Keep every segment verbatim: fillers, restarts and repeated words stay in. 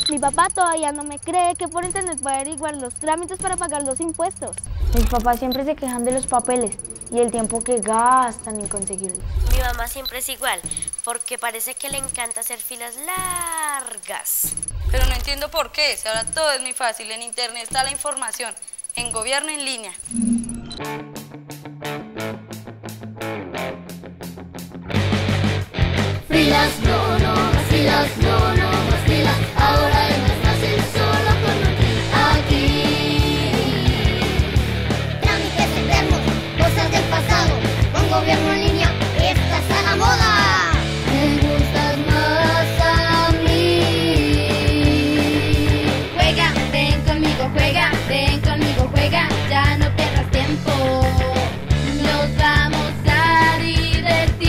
Mi papá todavía no me cree que por internet puede averiguar los trámites para pagar los impuestos. Mis papás siempre se quejan de los papeles y el tiempo que gastan en conseguirlos. Mi mamá siempre es igual, porque parece que le encanta hacer filas largas. Pero no entiendo por qué, si ahora todo es muy fácil, en internet está la información, en Gobierno en Línea. Filas, no, no, más filas, no, no, más filas. Ahora es más fácil solo con aquí. Trámites eternos, cosas del pasado. Con Gobierno en Línea, esta está la moda. Me gustas más a mí. Juega, ven conmigo, juega, ven conmigo, juega. Ya no pierdas tiempo. Nos vamos a divertir.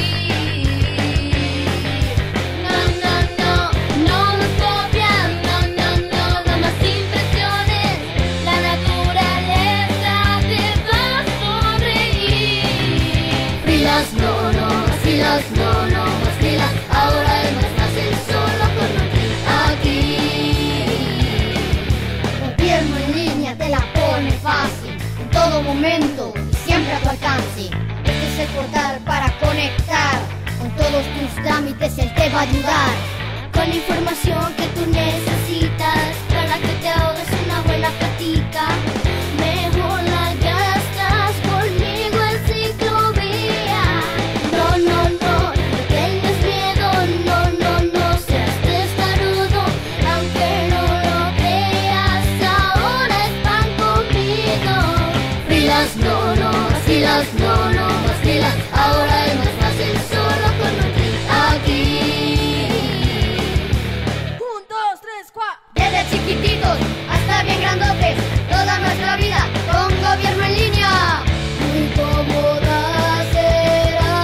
No, no, más filas, no, no, más filas. Ahora es más fácil solo con aquí. Gobierno en Línea te la pone fácil, en todo momento y siempre a tu alcance. Este es el portal para conectar con todos tus trámites, él te va a ayudar. Con la información que tú necesitas para que te ahorres una buena platica. Mejor la gastas conmigo en ciclovía. No, no, no, no tengas miedo, no, no, no seas testarudo. Aunque no lo creas, ahora es pan comido. Filas, no, no, más filas, no, no, más filas. Ahora es más fácil solo con aquí. Un, dos, tres, cuatro. Desde chiquititos hasta bien grandotes, toda nuestra vida con Gobierno en Línea. Muy cómoda será.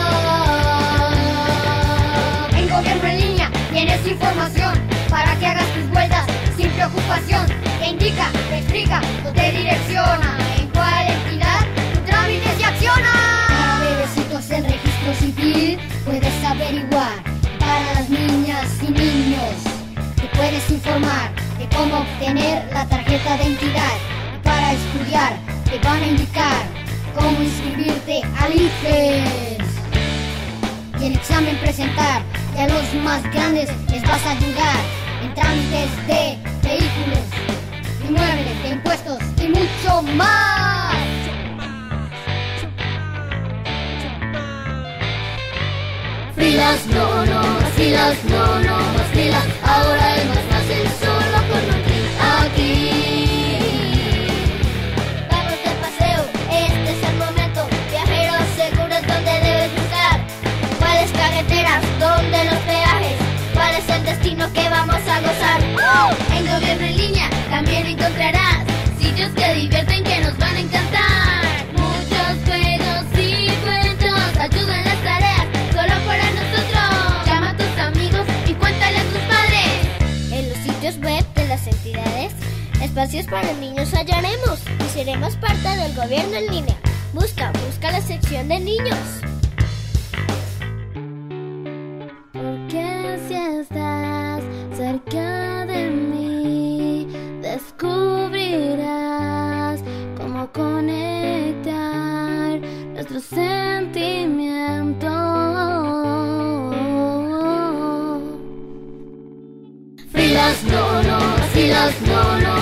En Gobierno en Línea tienes información para que hagas tus vueltas sin preocupación. Te indica, te explica o te direcciona en cuál entidad tu trámite se acciona. Para bebecitos en registro civil puedes averiguar. Para las niñas y niños te puedes informar de cómo obtener la tarjeta de entidad. Y para estudiar te van a indicar cómo inscribirte al I F E S y el examen presentar. Y a los más grandes les vas a ayudar en trámites de vehículos, inmuebles, de impuestos y mucho más. Filas, no, no, más filas, no, no, más filas. Ahora es más fácil solo con aquí. Vamos de paseo, este es el momento. Viajeros seguros, donde debes buscar. ¿Cuáles carreteras? ¿Dónde los peajes? ¿Cuál es el destino que vamos a gozar? ¡Uh! En Gobierno en Línea también encontrarás sitios que divierten, que nos van a encantar. Muchos juegos y cuentos, ayuda en las tareas, solo para nosotros. Llama a tus amigos y cuéntale a tus padres. En los sitios web de las entidades, espacios para niños hallaremos y seremos parte del Gobierno en Línea. Busca, busca la sección de niños. Porque si estás cerca de mí, descubrirás cómo conectar nuestros sentimientos. Filas, no, no, más filas, no, no.